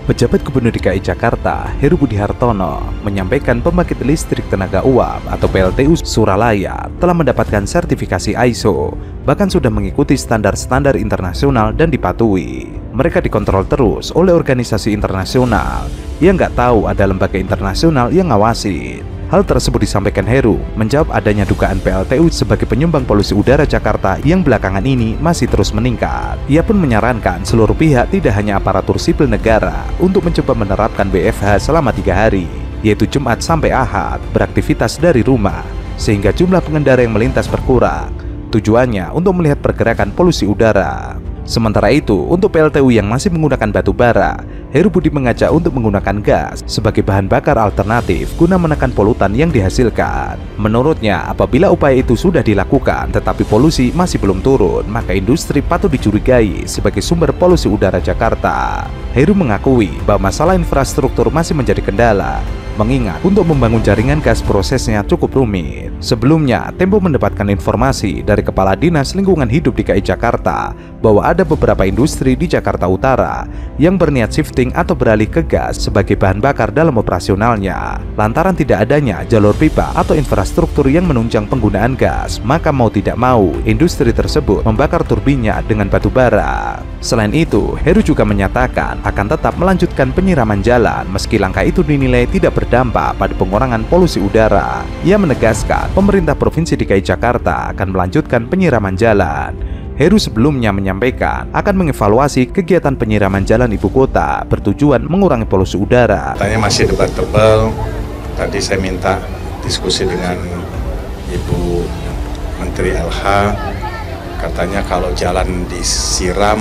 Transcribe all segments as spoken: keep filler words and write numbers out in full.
Pejabat Gubernur D K I Jakarta, Heru Budi Hartono, menyampaikan pembangkit listrik tenaga uap atau P L T U Suralaya telah mendapatkan sertifikasi I S O, bahkan sudah mengikuti standar-standar internasional dan dipatuhi. Mereka dikontrol terus oleh organisasi internasional yang nggak tahu ada lembaga internasional yang ngawasin. Hal tersebut disampaikan Heru menjawab adanya dugaan P L T U sebagai penyumbang polusi udara Jakarta yang belakangan ini masih terus meningkat. Ia pun menyarankan seluruh pihak, tidak hanya aparatur sipil negara, untuk mencoba menerapkan W F H selama tiga hari, yaitu Jumat sampai Ahad, beraktivitas dari rumah, sehingga jumlah pengendara yang melintas berkurang. Tujuannya untuk melihat pergerakan polusi udara. Sementara itu, untuk P L T U yang masih menggunakan batu bara, Heru Budi mengajak untuk menggunakan gas sebagai bahan bakar alternatif guna menekan polutan yang dihasilkan. Menurutnya, apabila upaya itu sudah dilakukan tetapi polusi masih belum turun, maka industri patut dicurigai sebagai sumber polusi udara Jakarta. Heru mengakui bahwa masalah infrastruktur masih menjadi kendala, mengingat untuk membangun jaringan gas prosesnya cukup rumit. Sebelumnya, Tempo mendapatkan informasi dari Kepala Dinas Lingkungan Hidup D K I Jakarta bahwa ada beberapa industri di Jakarta Utara yang berniat shifting atau beralih ke gas sebagai bahan bakar dalam operasionalnya. Lantaran tidak adanya jalur pipa atau infrastruktur yang menunjang penggunaan gas, maka mau tidak mau, industri tersebut membakar turbinnya dengan batu bara. Selain itu, Heru juga menyatakan akan tetap melanjutkan penyiraman jalan meski langkah itu dinilai tidak berdampak pada pengurangan polusi udara. Ia menegaskan pemerintah Provinsi D K I Jakarta akan melanjutkan penyiraman jalan. Heru sebelumnya menyampaikan akan mengevaluasi kegiatan penyiraman jalan ibu kota bertujuan mengurangi polusi udara. Katanya masih debatable. Tadi saya minta diskusi dengan Ibu Menteri L H. Katanya kalau jalan disiram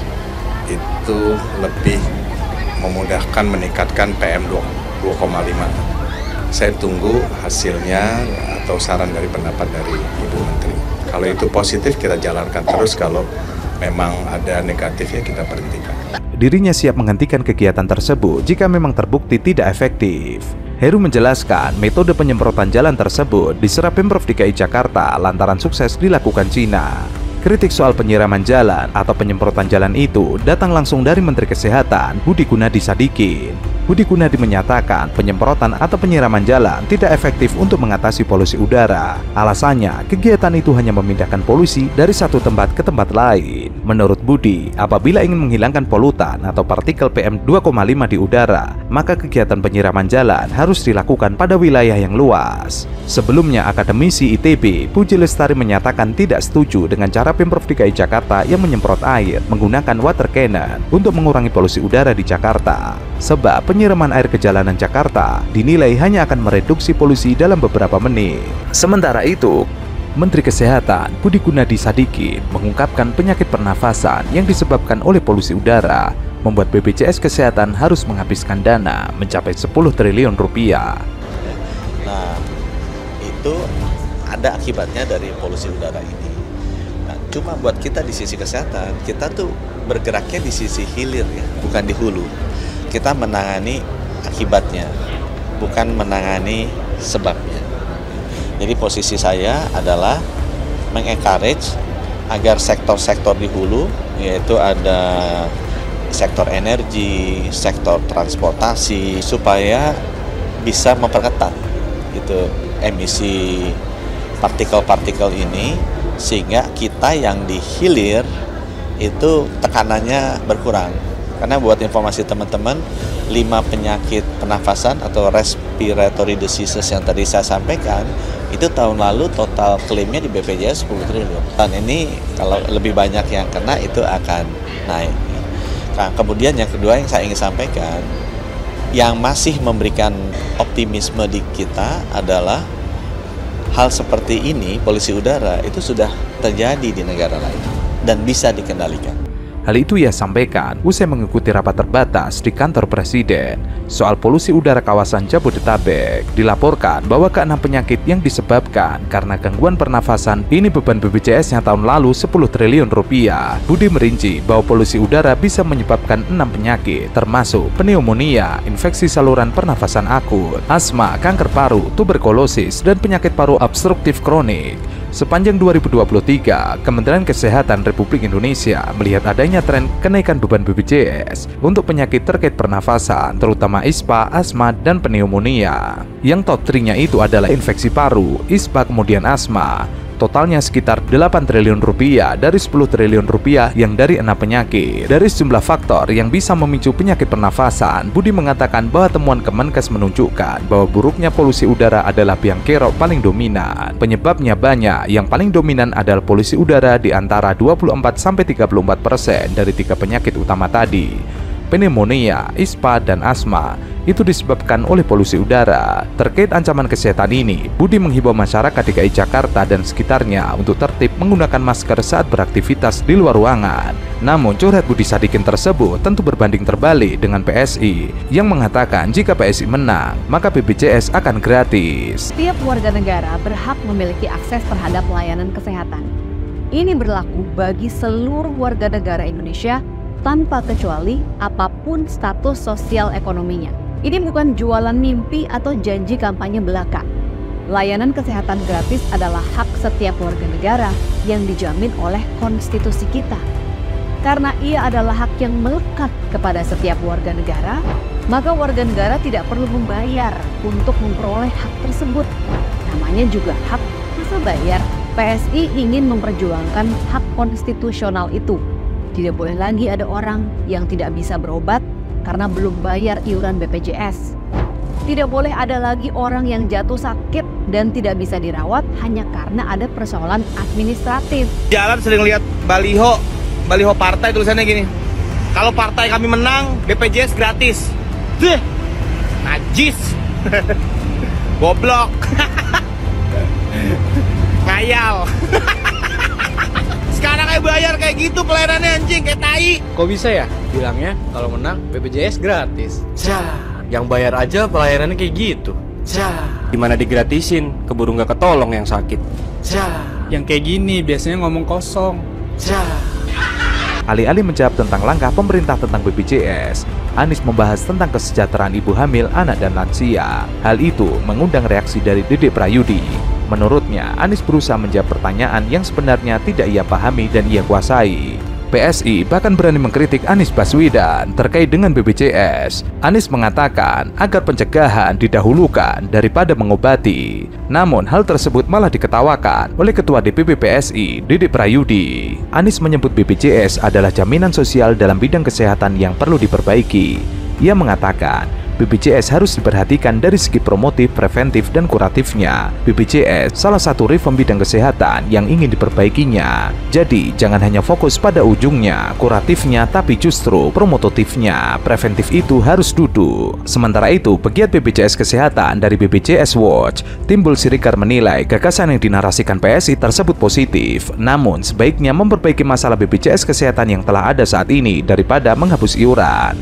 itu lebih memudahkan meningkatkan P M dua koma lima. Saya tunggu hasilnya atau saran dari pendapat dari Ibu Menteri. Kalau itu positif kita jalankan terus, kalau memang ada negatifnya kita berhentikan. Dirinya siap menghentikan kegiatan tersebut jika memang terbukti tidak efektif. Heru menjelaskan metode penyemprotan jalan tersebut diserap Pemprov D K I Jakarta lantaran sukses dilakukan Cina. Kritik soal penyiraman jalan atau penyemprotan jalan itu datang langsung dari Menteri Kesehatan Budi Gunadi Sadikin. Budi Gunadi menyatakan penyemprotan atau penyiraman jalan tidak efektif untuk mengatasi polusi udara. Alasannya, kegiatan itu hanya memindahkan polusi dari satu tempat ke tempat lain. Menurut Budi, apabila ingin menghilangkan polutan atau partikel P M dua koma lima di udara, maka kegiatan penyiraman jalan harus dilakukan pada wilayah yang luas. Sebelumnya, akademisi I T B Puji Lestari menyatakan tidak setuju dengan cara Pemprov D K I Jakarta yang menyemprot air menggunakan water cannon untuk mengurangi polusi udara di Jakarta. Sebab penyiraman air ke jalanan Jakarta dinilai hanya akan mereduksi polusi dalam beberapa menit. Sementara itu, Menteri Kesehatan Budi Gunadi Sadikin mengungkapkan penyakit pernafasan yang disebabkan oleh polusi udara membuat B P J S Kesehatan harus menghabiskan dana mencapai sepuluh triliun rupiah. Nah, itu ada akibatnya dari polusi udara ini. Nah, cuma buat kita di sisi kesehatan, kita tuh bergeraknya di sisi hilir ya, bukan di hulu. Kita menangani akibatnya, bukan menangani sebabnya. Jadi posisi saya adalah mengencourage agar sektor-sektor di hulu, yaitu ada sektor energi, sektor transportasi, supaya bisa memperketat gitu emisi partikel-partikel ini, sehingga kita yang di hilir itu tekanannya berkurang. Karena buat informasi teman-teman, lima penyakit pernafasan atau respiratory diseases yang tadi saya sampaikan, itu tahun lalu total klaimnya di B P J S sepuluh triliun. Dan ini kalau lebih banyak yang kena itu akan naik. Nah, kemudian yang kedua yang saya ingin sampaikan, yang masih memberikan optimisme di kita adalah hal seperti ini, polusi udara itu sudah terjadi di negara lain dan bisa dikendalikan. Hal itu ia sampaikan usai mengikuti rapat terbatas di kantor Presiden soal polusi udara kawasan Jabodetabek. Dilaporkan bahwa keenam penyakit yang disebabkan karena gangguan pernafasan ini beban B P J S-nya tahun lalu sepuluh triliun rupiah. Budi merinci bahwa polusi udara bisa menyebabkan enam penyakit, termasuk pneumonia, infeksi saluran pernafasan akut, asma, kanker paru, tuberkulosis, dan penyakit paru obstruktif kronik. Sepanjang dua ribu dua puluh tiga, Kementerian Kesehatan Republik Indonesia melihat adanya tren kenaikan beban B P J S untuk penyakit terkait pernafasan, terutama ispa, asma, dan pneumonia. Yang top tiga-nya itu adalah infeksi paru, ispa, kemudian asma. Totalnya sekitar delapan triliun rupiah dari sepuluh triliun rupiah yang dari enam penyakit. Dari sejumlah faktor yang bisa memicu penyakit pernafasan, Budi mengatakan bahwa temuan Kemenkes menunjukkan bahwa buruknya polusi udara adalah biang kerok paling dominan. Penyebabnya banyak, yang paling dominan adalah polusi udara di antara dua puluh empat sampai tiga puluh empat persen dari tiga penyakit utama tadi. Pneumonia, ispa, dan asma itu disebabkan oleh polusi udara. Terkait ancaman kesehatan ini, Budi menghimbau masyarakat D K I Jakarta dan sekitarnya untuk tertib menggunakan masker saat beraktivitas di luar ruangan. Namun, curhat Budi Sadikin tersebut tentu berbanding terbalik dengan P S I yang mengatakan jika P S I menang, maka B P J S akan gratis. Setiap warga negara berhak memiliki akses terhadap layanan kesehatan. Ini berlaku bagi seluruh warga negara Indonesia tanpa kecuali apapun status sosial ekonominya. Ini bukan jualan mimpi atau janji kampanye belaka. Layanan kesehatan gratis adalah hak setiap warga negara yang dijamin oleh konstitusi kita. Karena ia adalah hak yang melekat kepada setiap warga negara, maka warga negara tidak perlu membayar untuk memperoleh hak tersebut. Namanya juga hak, masa bayar? P S I ingin memperjuangkan hak konstitusional itu. Tidak boleh lagi ada orang yang tidak bisa berobat karena belum bayar iuran B P J S. Tidak boleh ada lagi orang yang jatuh sakit dan tidak bisa dirawat hanya karena ada persoalan administratif. Jalan sering lihat baliho, baliho partai tulisannya gini. Kalau partai kami menang, B P J S gratis. Deh, najis. Goblok. Ngayal. Sekarang kayak bayar kayak gitu pelayanannya anjing, kayak tai. Kok bisa ya bilangnya kalau menang B P J S gratis? Cah, yang bayar aja pelayanannya kayak gitu. Cah, gimana digratisin, keburu nggak ketolong yang sakit. Cah, yang kayak gini biasanya ngomong kosong. Cah. Alih-alih menjawab tentang langkah pemerintah tentang B P J S, Anies membahas tentang kesejahteraan ibu hamil, anak, dan lansia. Hal itu mengundang reaksi dari Dede Prayudi. Menurutnya, Anies berusaha menjawab pertanyaan yang sebenarnya tidak ia pahami dan ia kuasai. P S I bahkan berani mengkritik Anies Baswedan terkait dengan B P J S. Anies mengatakan agar pencegahan didahulukan daripada mengobati. Namun hal tersebut malah diketawakan oleh Ketua D P P P S I, Dede Prayudi. Anies menyebut B P J S adalah jaminan sosial dalam bidang kesehatan yang perlu diperbaiki. Ia mengatakan B P J S harus diperhatikan dari segi promotif, preventif, dan kuratifnya. B P J S salah satu reform bidang kesehatan yang ingin diperbaikinya. Jadi, jangan hanya fokus pada ujungnya, kuratifnya, tapi justru promotifnya. Preventif itu harus duduk. Sementara itu, pegiat B P J S Kesehatan dari B P J S Watch, Timbul Siregar menilai gagasan yang dinarasikan P S I tersebut positif. Namun, sebaiknya memperbaiki masalah B P J S Kesehatan yang telah ada saat ini daripada menghapus iuran.